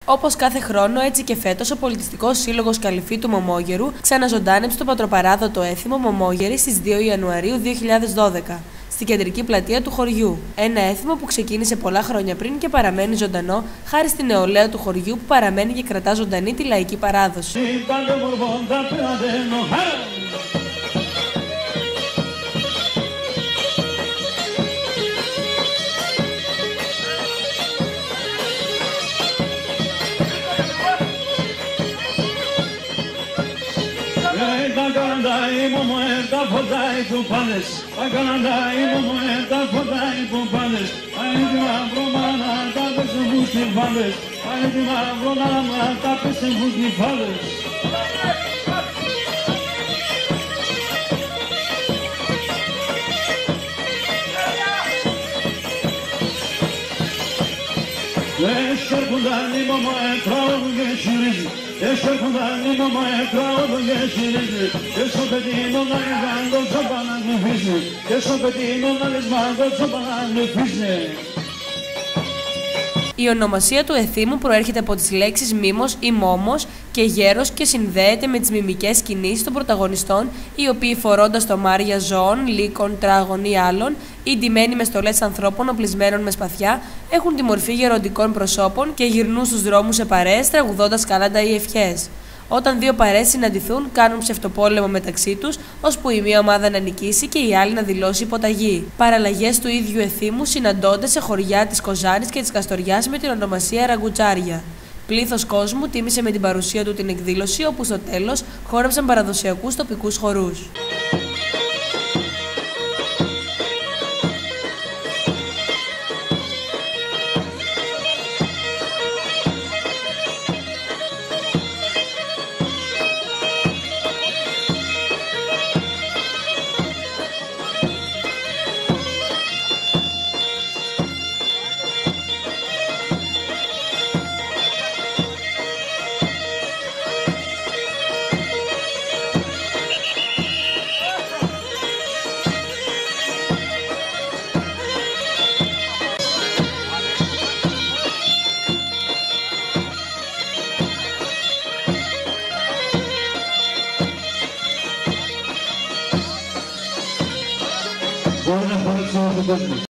Όπως κάθε χρόνο, έτσι και φέτος, ο Πολιτιστικός Σύλλογος Καλυφίτου Μωμόγερου ξαναζωντάνεψε το πατροπαράδοτο έθιμο Μωμόγερη στις 2 Ιανουαρίου 2012, στην κεντρική πλατεία του χωριού. Ένα έθιμο που ξεκίνησε πολλά χρόνια πριν και παραμένει ζωντανό χάρη στην νεολαία του χωριού που παραμένει και κρατά ζωντανή τη λαϊκή παράδοση. Η ονομασία του εθήμου προέρχεται από τις λέξεις μίμος ή μόμος και γέρος και συνδέεται με τις μιμικές κινήσεις των πρωταγωνιστών, οι οποίοι φορώντας τομάρια ζώων, λύκων, τράγων ή άλλων ή ντυμένοι με στολές ανθρώπων οπλισμένων με σπαθιά, έχουν τη μορφή γεροντικών προσώπων και γυρνούν στους δρόμους σε παρέες τραγουδώντας κάλαντα ή ευχές. Όταν δύο παρέες συναντηθούν, κάνουν ψευτοπόλεμο μεταξύ τους, ώσπου η μία ομάδα να νικήσει και η άλλη να δηλώσει υποταγή. Παραλλαγές του ίδιου εθήμου συναντώνται σε χωριά της Κοζάνης και της Καστοριάς με την ονομασία Ραγκουτσάρια. Πλήθος κόσμου τίμησε με την παρουσία του την εκδήλωση, όπου στο τέλος χόρεψαν παραδοσιακούς τοπικούς χορούς. Buenas noches a todos.